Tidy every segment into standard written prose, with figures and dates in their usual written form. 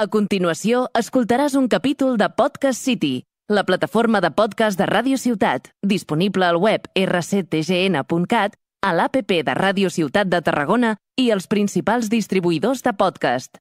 A continuació, escoltaràs un capítol de Podcast City, la plataforma de podcast de Ràdio Ciutat, disponible al web rctgn.cat, a l'APP de Ràdio Ciutat de Tarragona i els principals distribuïdors de podcast.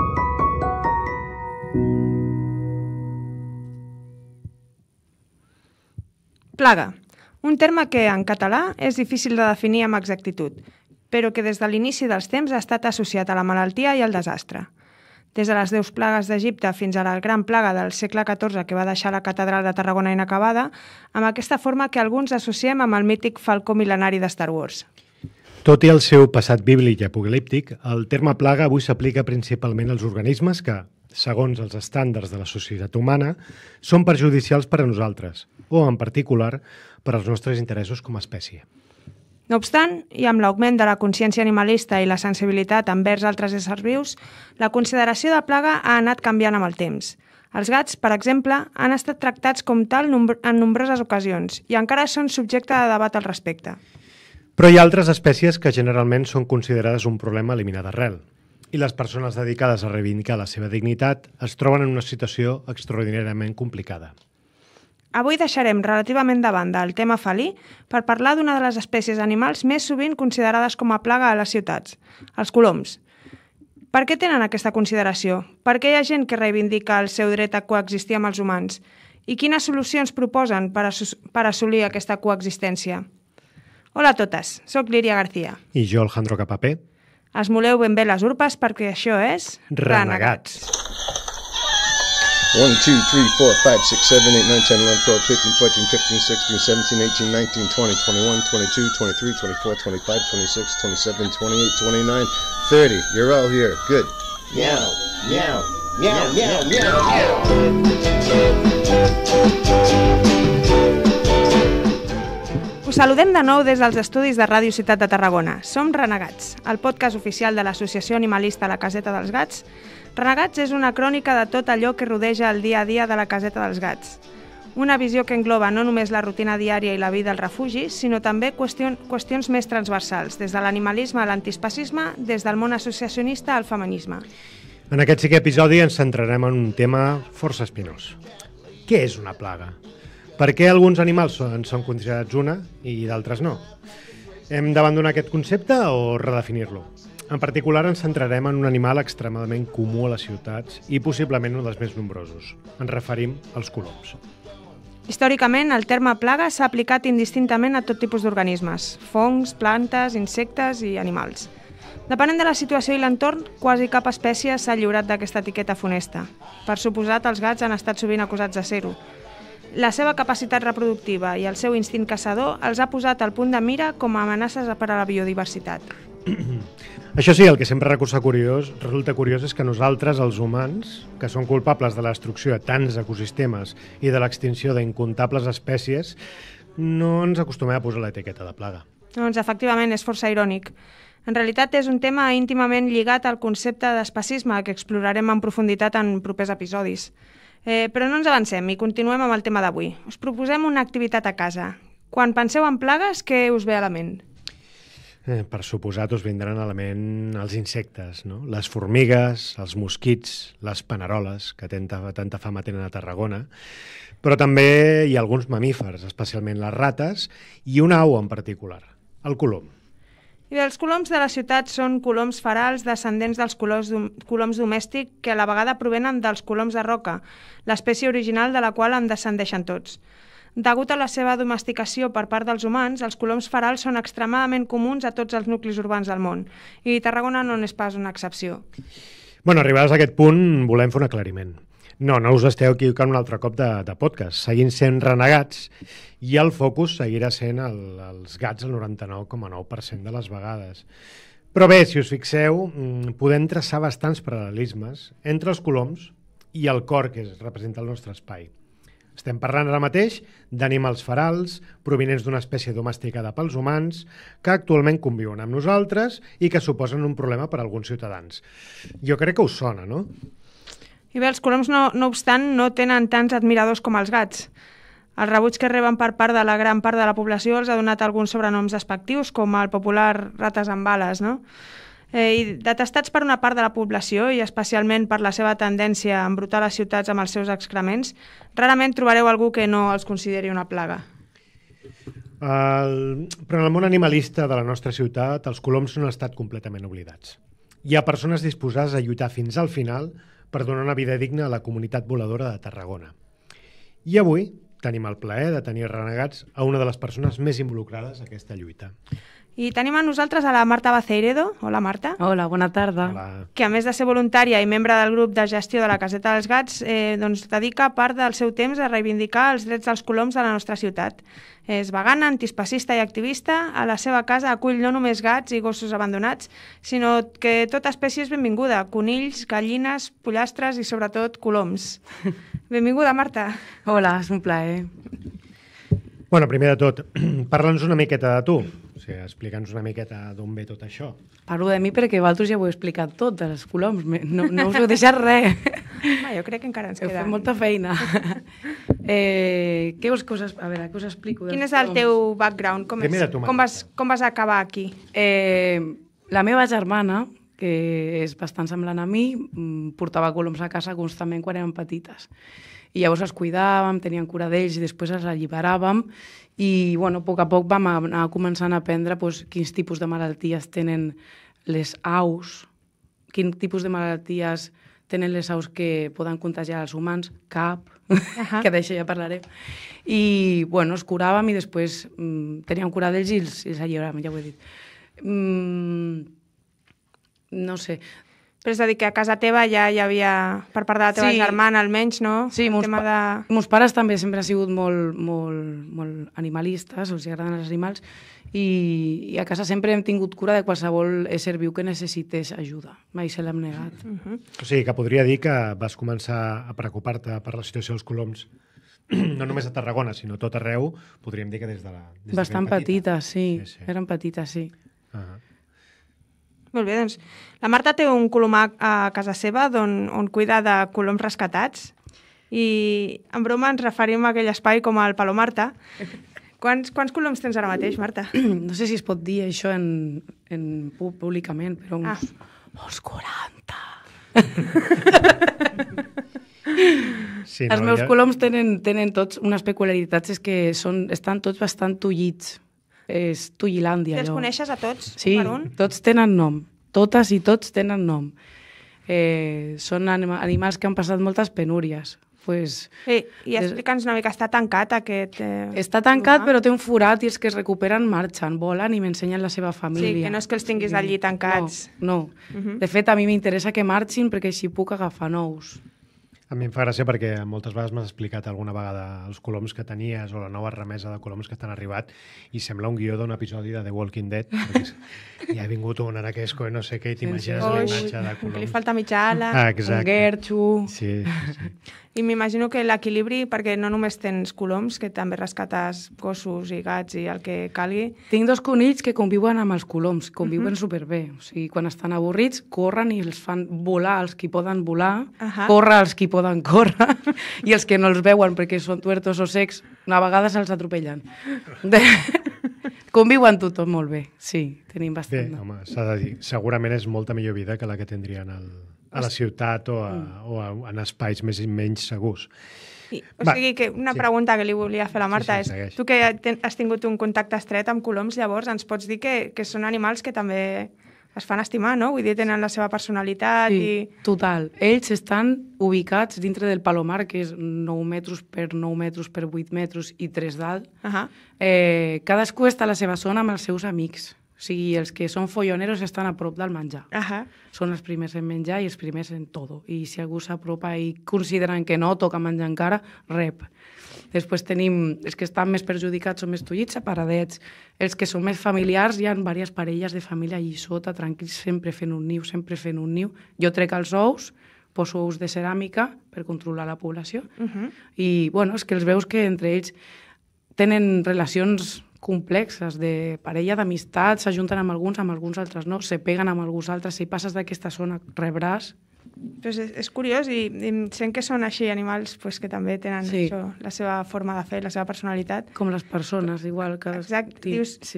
Plaga, un terme que en català és difícil de definir amb exactitud, però que des de l'inici dels temps ha estat associat a la malaltia i al desastre. Des de les 10 plagues d'Egipte fins a la gran plaga del segle XIV que va deixar la catedral de Tarragona inacabada, amb aquesta forma que alguns associem amb el mític falcó mil·lenari de Star Wars. Tot i el seu passat bíblic i apocalíptic, el terme plaga avui s'aplica principalment als organismes que, segons els estàndards de la societat humana, són perjudicials per a nosaltres, o, en particular, per als nostres interessos com a espècie. No obstant, i amb l'augment de la consciència animalista i la sensibilitat envers altres éssers vius, la consideració de plaga ha anat canviant amb el temps. Els gats, per exemple, han estat tractats com tal en nombroses ocasions i encara són subjecte de debat al respecte. Però hi ha altres espècies que generalment són considerades un problema eliminat d'arrel, i les persones dedicades a reivindicar la seva dignitat es troben en una situació extraordinàriament complicada. Avui deixarem relativament de banda el tema felí per parlar d'una de les espècies animals més sovint considerades com a plaga a les ciutats, els coloms. Per què tenen aquesta consideració? Per què hi ha gent que reivindica el seu dret a coexistir amb els humans? I quines solucions proposen per assolir aquesta coexistència? Hola a totes, soc Líria García. I jo, Alejandro Capapé. Esmoleu ben bé les urpes perquè això és... Renegats. 1, 2, 3, 4, 5, 6, 7, 8, 9, 10, 11, 12, 15, 14, 15, 16, 17, 18, 19, 20, 21, 22, 23, 24, 25, 26, 27, 28, 29, 30. You're all here. Good. Meow, meow, meow, meow, meow, meow. Us saludem de nou des dels estudis de Ràdio Ciutat de Tarragona. Som Renegats, el podcast oficial de l'Associació Animalista La Caseta dels Gats. Renegats és una crònica de tot allò que rodeja el dia a dia de la Caseta dels Gats. Una visió que engloba no només la rutina diària i la vida al refugi, sinó també qüestions més transversals, des de l'animalisme a l'antispacisme, des del món associacionista al feminisme. En aquest cinquè episodi ens centrarem en un tema força espinós. Què és una plaga? Per què alguns animals en són considerats una i d'altres no? Hem d'abandonar aquest concepte o redefinir-lo? En particular ens centrarem en un animal extremadament comú a les ciutats i possiblement un dels més nombrosos. Ens referim als coloms. Històricament, el terme plaga s'ha aplicat indistintament a tot tipus d'organismes, fongs, plantes, insectes i animals. Depenent de la situació i l'entorn, quasi cap espècie s'ha lliurat d'aquesta etiqueta funesta. Per suposat, els gats han estat sovint acusats de ser-ho. La seva capacitat reproductiva i el seu instint caçador els ha posat al punt de mira com a amenaces per a la biodiversitat. Això sí, el que sempre resulta curiós és que nosaltres, els humans, que són culpables de la destrucció de tants ecosistemes i de l'extinció d'incomptables espècies, no ens acostumem a posar l'etiqueta de plaga. Doncs efectivament és força irònic. En realitat és un tema íntimament lligat al concepte d'especisme que explorarem en profunditat en propers episodis. Però no ens avancem i continuem amb el tema d'avui. Us proposem una activitat a casa. Quan penseu en plagues, què us ve a la ment? Per suposat us vindran a la ment els insectes, no? Les formigues, els mosquits, les paneroles, que tanta fama tenen a Tarragona, però també hi ha alguns mamífers, especialment les rates, i una au en particular, el colom. I els coloms de la ciutat són coloms ferals descendents dels coloms domèstics que a la vegada provenen dels coloms de roca, l'espècie original de la qual en descendeixen tots. Degut a la seva domesticació per part dels humans, els coloms ferals són extremadament comuns a tots els nuclis urbans del món, i Tarragona no n'és pas una excepció. Arribats a aquest punt, volem fer un aclariment. No us esteu equivocant un altre cop de podcast. Seguint sent renegats i el focus seguirà sent els gats el 99,9% de les vegades. Però bé, si us fixeu, podem traçar bastants paral·lelismes entre els coloms i el cor que representa el nostre espai. Estem parlant ara mateix d'animals ferals provinents d'una espècie domesticada pels humans que actualment conviuen amb nosaltres i que suposen un problema per a alguns ciutadans. Jo crec que us sona, no? I bé, els coloms, no obstant, no tenen tants admiradors com els gats. El rebuig que reben per part de la gran part de la població els ha donat alguns sobrenoms despectius, com el popular rates amb bales, no? I detestats per una part de la població i especialment per la seva tendència a embrutar les ciutats amb els seus excrements, rarament trobareu algú que no els consideri una plaga. Però en el món animalista de la nostra ciutat, els coloms no han estat completament oblidats. Hi ha persones disposades a lluitar fins al final per donar una vida digna a la comunitat voladora de Tarragona. I avui tenim el plaer de tenir renegats a una de les persones més involucrades en aquesta lluita. I tenim a nosaltres a la Marta Baceiredo. Hola, Marta. Hola, bona tarda. Hola. Que a més de ser voluntària i membre del grup de gestió de la Caseta dels Gats, doncs dedica part del seu temps a reivindicar els drets dels coloms de la nostra ciutat. És vegana, antiespecista i activista. A la seva casa acull no només gats i gossos abandonats, sinó que tota espècie és benvinguda. Conills, gallines, pollastres i sobretot coloms. Benvinguda, Marta. Hola, és un plaer. Bueno, primer de tot, parla'ns una miqueta de tu. O sigui, explica'ns una miqueta d'on ve tot això. Parlo de mi perquè vosaltres ja ho heu explicat tot, dels coloms. No us heu deixat res. Jo crec que encara ens Heu queda. fet molta feina. Què us explico? Quin és el teu background? Primer de tu, Com vas acabar aquí? La meva germana, que és bastant semblant a mi, portava coloms a casa constantment quan érem petites. I llavors els cuidàvem, teníem cura d'ells i després els alliberàvem i, bueno, a poc vam anar començant a aprendre quins tipus de malalties tenen les aus, quin tipus de malalties tenen les aus que poden contagiar els humans, cap, que d'això ja parlarem. I, bueno, els curàvem i després teníem cura d'ells i els alliberàvem, ja ho he dit. No sé. Però és a dir, que a casa teva ja hi havia, per part de la teva germana almenys, no? Sí, meus pares també sempre han sigut molt animalistes, els agraden els animals, i a casa sempre hem tingut cura de qualsevol ésser viu que necessités ajuda. Mai se l'hem negat. O sigui, que podria dir que vas començar a preocupar-te per la situació dels coloms no només a Tarragona, sinó tot arreu, podríem dir que des de Bastant petites, sí. Eren petites, sí. Molt bé, doncs la Marta té un colomar a casa seva on cuida de coloms rescatats i en broma ens referim a aquell espai com el Palomarta. Quants coloms tens ara mateix, Marta? No sé si es pot dir això públicament, però uns 40. Sí, els meus coloms tenen tots unes peculiaritats, és que estan tots bastant tullits. És Tullilàndia. Els coneixes a tots? Sí, tots tenen nom. Totes i tots tenen nom. Són animals que han passat moltes penúries. Sí, i explica'ns una mica, està tancat aquest... Està tancat, però té un forat i els que es recuperen marxen, volen i m'ensenyen la seva família. Sí, que no és que els tinguis allí tancats. No. De fet, a mi m'interessa que marxin perquè així puc agafar nous. A mi em fa gràcia perquè moltes vegades m'has explicat alguna vegada els coloms que tenies o la nova remesa de coloms que t'han arribat i sembla un guió d'un episodi de The Walking Dead. Hi ha vingut un araquesco i no sé què i t'imagines la imatge de coloms. Que li falta mitja ala. Un guerxo. Sí. I m'imagino que l'equilibri, perquè no només tens coloms, que també rescates gossos i gats i el que calgui. Tinc 2 conills que conviuen amb els coloms, conviuen superbé. O sigui, quan estan avorrits, corren i els fan volar els qui poden volar, córrer els qui poden córrer, i els que no els veuen perquè són tuertos o secs, a vegades els atropellen. Conviuen tothom molt bé, sí, tenim bastant. Bé, home, s'ha de dir, segurament és molta millor vida que la que tindrien a la ciutat o en espais més i menys segurs. O sigui, que una pregunta que li volia fer a la Marta és, tu que has tingut un contacte estret amb coloms, llavors ens pots dir que són animals que també es fan estimar, no? Vull dir, tenen la seva personalitat i... Total. Ells estan ubicats dintre del Palomar, que és 9 metres per 9 metres per 8 metres i 3 dalt. Cadascú està a la seva zona amb els seus amics. O sigui, els que són folloneros estan a prop del menjar. Són els primers en menjar i els primers en tot. I si algú s'apropa i consideren que no toca menjar encara, rep. Després tenim els que estan més perjudicats o més tullits, separadets. Els que són més familiars, hi ha diverses parelles de família allí sota, tranquils, sempre fent un niu. Jo trec els ous, poso ous de ceràmica per controlar la població. I, bueno, és que els veus que entre ells tenen relacions complexes de parella, d'amistat, s'ajunten amb alguns altres no, se peguen amb alguns altres. Si passes d'aquesta zona, rebràs. Pues és curiós i sent que són així animals que també tenen la seva forma de fer, la seva personalitat. Com les persones, igual que... Exacte. Dius,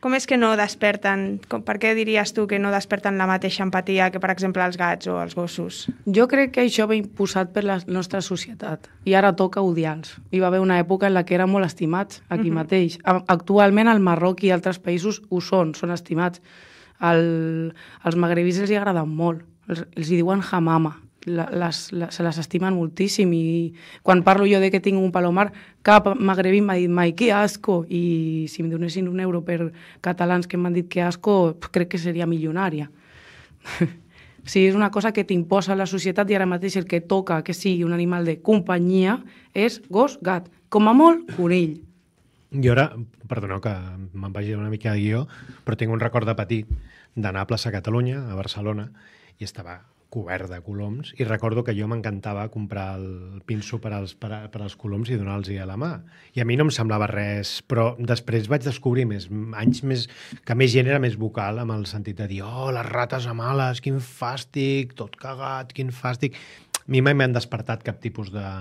Com és que no desperten, per què diries tu que no desperten la mateixa empatia que, per exemple, els gats o els gossos? Jo crec que això ve imposat per la nostra societat i ara toca odiar-los. Hi va haver una època en la que eren molt estimats aquí mateix. Actualment al Marroc i altres països ho són estimats. Als magrebis els hi agraden molt, els hi diuen hamama. Se les estimen moltíssim i quan parlo jo de que tinc un palomar, cap magrebí m'ha dit mai que asco, i si em donessin €1 per catalans que m'han dit que asco, crec que seria milionària. O sigui, és una cosa que t'imposa la societat i ara mateix el que toca que sigui un animal de companyia és gos, gat, com a molt, conill. Jo ara, perdoneu que me'n vagi una mica de guió, però tinc un record de petit d'anar a plaça Catalunya, a Barcelona, i estava cobert de coloms, i recordo que jo m'encantava comprar el pinso per als coloms i donar-los a la mà. I a mi no em semblava res, però després vaig descobrir que més gent era més vocal, amb el sentit de dir les rates amales, quin fàstic, tot cagat, quin fàstic. A mi mai m'han despertat cap tipus de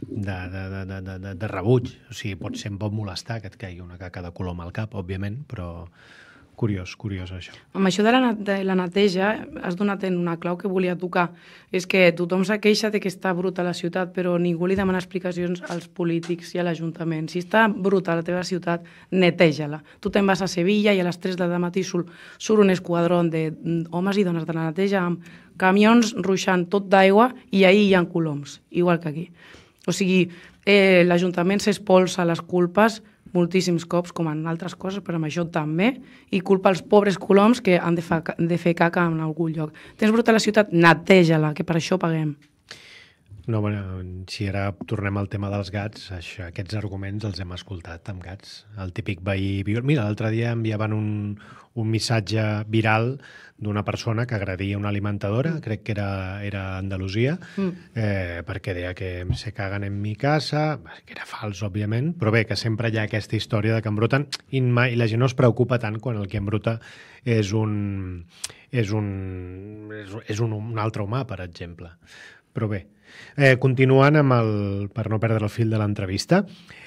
rebuig. O sigui, potser em pot molestar que et caigui una caca de colom al cap, òbviament, però curiós això. Amb això de la neteja has donat en una clau que volia tocar. És que tothom se queixa de que està bruta la ciutat, però ningú li demana explicacions als polítics i a l'Ajuntament. Si està bruta la teva ciutat, neteja-la. Tu te'n vas a Sevilla i a les 3 del matí surt un esquadrón d'homes i dones de la neteja amb camions ruixant tot d'aigua i ahir hi ha coloms, igual que aquí. O sigui, l'Ajuntament s'espolsa les culpes moltíssims cops, com en altres coses, però amb això també, i culpa els pobres coloms que han de fer caca en algun lloc. Tens bruta la ciutat? Neteja-la, que per això paguem. No, bueno, si ara tornem al tema dels gats, aquests arguments els hem escoltat amb gats. El típic veí... Mira, l'altre dia enviaven un missatge viral d'una persona que agradia una alimentadora, crec que era Andalusia, perquè deia que se cagan en mi casa, que era fals, òbviament, però bé, que sempre hi ha aquesta història de que embruten i la gent no es preocupa tant quan el que embruta és un altre humà, per exemple. Però bé, continuant per no perdre el fil de l'entrevista,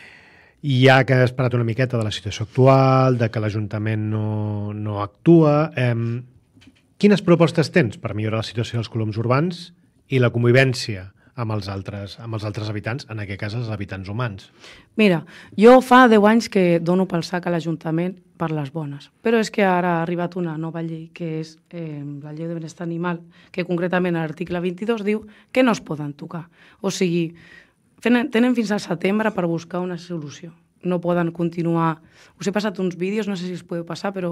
ja que has parlat una miqueta de la situació actual, de que l'Ajuntament no actua, quines propostes tens per millorar la situació dels coloms urbans i la convivència amb els altres habitants, en aquest cas els habitants humans? Mira, jo fa 10 anys que dono pel sac a l'Ajuntament per les bones, però és que ara ha arribat una nova llei, que és la llei de benestar animal, que concretament a l'article 22 diu que no es poden tocar. O sigui, tenen fins al setembre per buscar una solució. No poden continuar... Us he passat uns vídeos, no sé si els podeu passar, però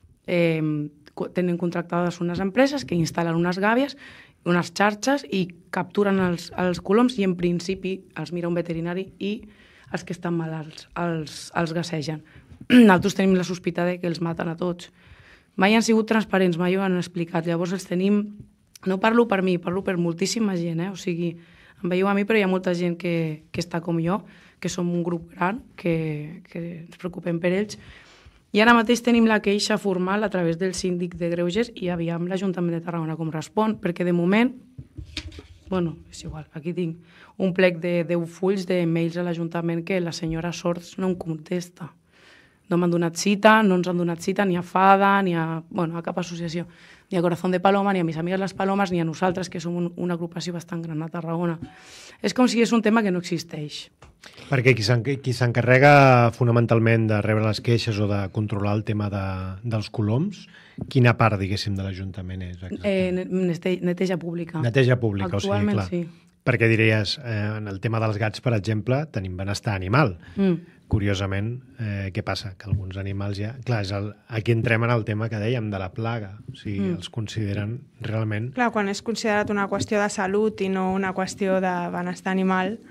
tenen contractades unes empreses que instal·len unes gàbies, unes xarxes i capturen els coloms i en principi els mira un veterinari i els que estan malalts els gassegen. Nosaltres tenim la sospita que els maten a tots. Mai han sigut transparents, mai ho han explicat. Llavors els tenim... No parlo per mi, parlo per moltíssima gent, O sigui, em veieu a mi, però hi ha molta gent que està com jo, que som un grup gran, que ens preocupem per ells. I ara mateix tenim la queixa formal a través del síndic de Greuges i aviam l'Ajuntament de Tarragona com respon, perquè de moment, és igual, aquí tinc un plec de 10 fulls de mails a l'Ajuntament que la senyora Sords no em contesta. No m'han donat cita, no ens han donat cita ni a FADA, ni a cap associació, ni a Corazón de Paloma, ni a Mis Amigues les Palomes, ni a nosaltres, que som una agrupació bastant gran a Tarragona. És com si és un tema que no existeix. Perquè qui s'encarrega fonamentalment de rebre les queixes o de controlar el tema dels coloms, quina part, diguéssim, de l'Ajuntament és? Neteja pública. Neteja pública, actualment, o sigui, clar. Sí. Perquè diries, en el tema dels gats, per exemple, tenim benestar animal. Curiosament, què passa? Que alguns animals ja... Clar, aquí entrem en el tema que dèiem, de la plaga. O sigui, els consideren realment... Clar, quan és considerat una qüestió de salut i no una qüestió de benestar animal,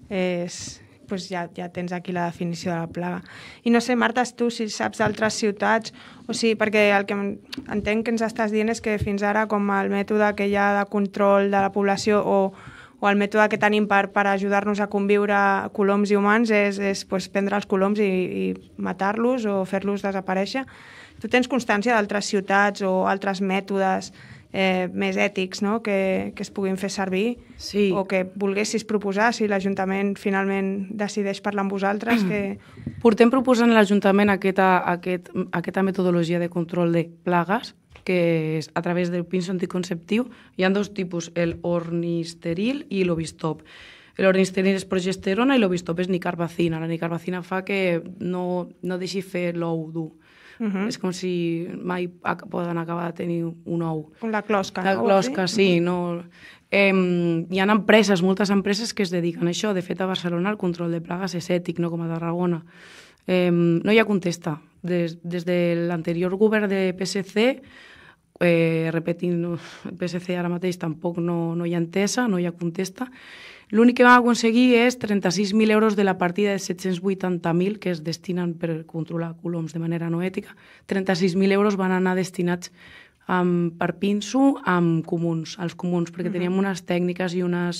ja tens aquí la definició de la plaga. I no sé, Marta, tu si saps d'altres ciutats, o sigui, perquè el que entenc que ens estàs dient és que fins ara com el mètode que hi ha de control de la població o el mètode que tenim per ajudar-nos a conviure coloms i humans és prendre els coloms i matar-los o fer-los desaparèixer. Tu tens constància d'altres ciutats o altres mètodes més ètics, no? que es puguin fer servir, sí. O que volguessis proposar, si l'Ajuntament finalment decideix parlar amb vosaltres. Portem proposant a l'Ajuntament aquesta metodologia de control de plagues, que és a través del pinso anticonceptiu. Hi ha dos tipus, el ornisteril i l'ovistop. L'ornisteril és progesterona i l'ovistop és nicarbacina. La nicarbacina fa que no deixi fer l'ou dur. És com si mai poden acabar de tenir un ou. Com la closca. La closca, sí. No. Hi ha empreses, moltes empreses que es dediquen a això. De fet, a Barcelona el control de plagues és ètic, no com a Tarragona. No hi ha contesta. Des de l'anterior govern de PSC, repetint, el PSC ara mateix tampoc no hi ha entesa, no hi ha contesta. L'únic que vam aconseguir és 36.000 euros de la partida de 780.000 que es destinen per controlar coloms de manera no ètica. 36.000 euros van anar destinats per pinso als comuns, perquè teníem unes tècniques i unes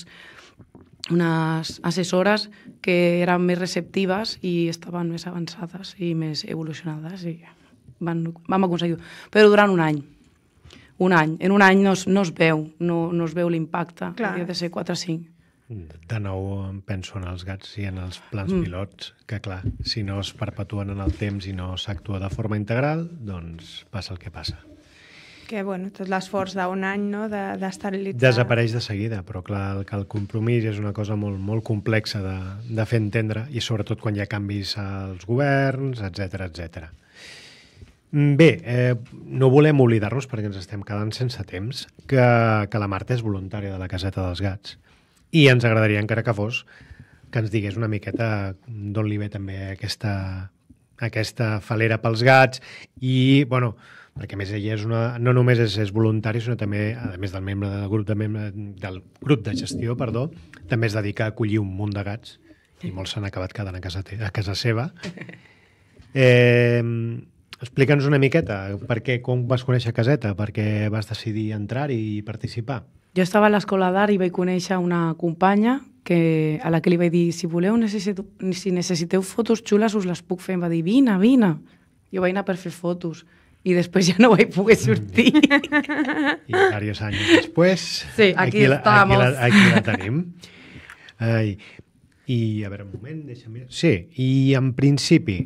assessores que eren més receptives i estaven més avançades i més evolucionades i vam aconseguir-ho. Però durant un any. En un any no es veu l'impacte, hauria de ser 4 o 5. De nou em penso en els gats i en els plans pilots, que clar, si no es perpetuen en el temps i no s'actua de forma integral, doncs passa el que passa. Que, bueno, tot l'esforç d'un any, no?, d'esterilitzar... Desapareix de seguida, però clar, el compromís és una cosa molt, molt complexa de fer entendre, i sobretot quan hi ha canvis als governs, etc. Bé, no volem oblidar-nos, perquè ens estem quedant sense temps, que la Marta és voluntària de la Caseta dels Gats. I ens agradaria, encara que fos, que ens digués una miqueta d'on li ve també aquesta falera pels gats i, bueno, perquè a més ella no només és voluntària, sinó també, a més del grup de gestió, també es dedica a acollir un munt de gats i molts s'han acabat quedant a casa seva. Explica'ns una miqueta com vas conèixer Caseta, per què vas decidir entrar-hi i participar. Jo estava a l'escola d'art i vaig conèixer una companya a la que li vaig dir si necessiteu fotos xules us les puc fer. Em va dir, vine. Jo vaig anar per fer fotos i després ja no vaig poder sortir. I diversos anys després, sí, aquí la tenim. I a veure, un moment, deixa'm mirar. Sí, i en principi,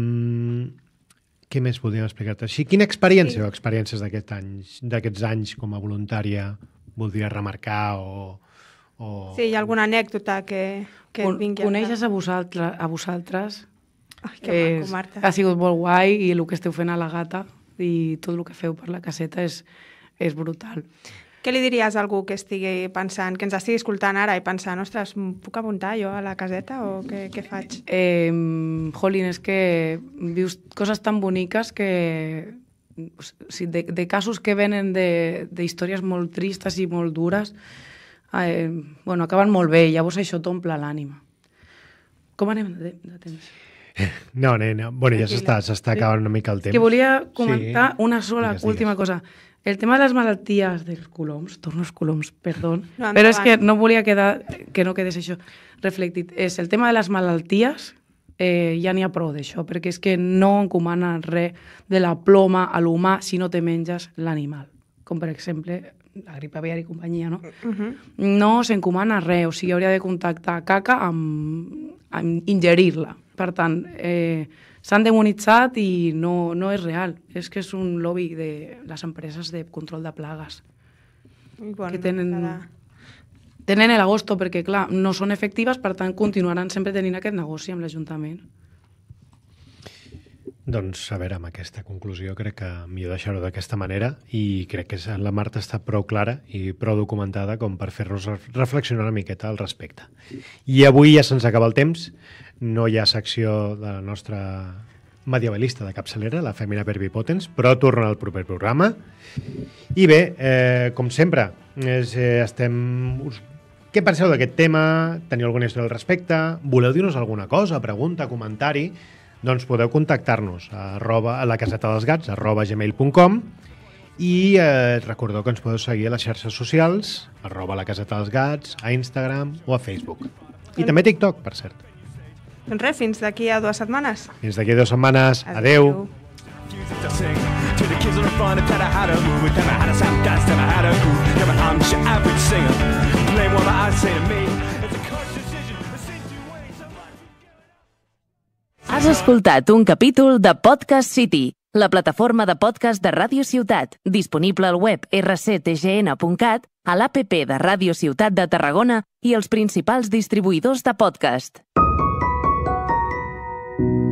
què més podríem explicar-te? Quina experiència o experiències d'aquests anys com a voluntària voldria remarcar o... Sí, hi ha alguna anècdota que et vingui a... Coneixes a vosaltres. Ai, que maco, Marta. Ha sigut molt guai i el que esteu fent a la gata i tot el que feu per la caseta és brutal. Què li diries a algú que estigui pensant, que ens estigui escoltant ara i pensant, ostres, puc apuntar jo a la caseta o què faig? Jolín, és que vius coses tan boniques que... de casos que venen d'històries molt tristes i molt dures, acaben molt bé i llavors això t'omple l'ànima. Com anem de temps? No, bueno, ja s'està acabant una mica el temps. Que volia comentar una sola última cosa. El tema de les malalties dels coloms, torno als coloms, perdó, però és que no volia que no quedés això reflectit. És el tema de les malalties, ja n'hi ha prou d'això, perquè és que no encomana res de la ploma a l'humà si no te menges l'animal. Com, per exemple, la grip aviària i companyia, no? No s'encomana res, o sigui, hauria de contactar caca amb ingerir-la. Per tant, s'han demonitzat i no és real. És que és un lobby de les empreses de control de plagues. Que tenen l'agosto perquè, clar, no són efectives, per tant, continuaran sempre tenint aquest negoci amb l'Ajuntament. Doncs, a veure, amb aquesta conclusió crec que millor deixar-ho d'aquesta manera i crec que la Marta està prou clara i prou documentada com per fer-nos reflexionar una miqueta al respecte. I avui ja se'ns acaba el temps, no hi ha secció de la nostra medievalista de capçalera, la Fèmina Verbipotens, però torna al proper programa. I bé, com sempre, què penseu d'aquest tema? Teniu alguna història al respecte? Voleu dir-nos alguna cosa, pregunta, comentari? Doncs podeu contactar-nos a la caseta dels gats @gmail.com i recordeu que ens podeu seguir a les xarxes socials @la caseta dels gats, a Instagram o a Facebook. I també a TikTok, per cert. Doncs res, fins d'aquí a 2 setmanes. Fins d'aquí a 2 setmanes. Adeu. fun to tell her how to move, tell me how to sound dance, tell me how to groove. Tell me I'm just your average singer. Blame what I say to me. It's a conscious decision. A situation. Has escoltat un capítol de Podcast City, la plataforma de podcast de Ràdio Ciutat, disponible al web rctgn.cat, a l'APP de Ràdio Ciutat de Tarragona i els principals distribuïdors de podcast.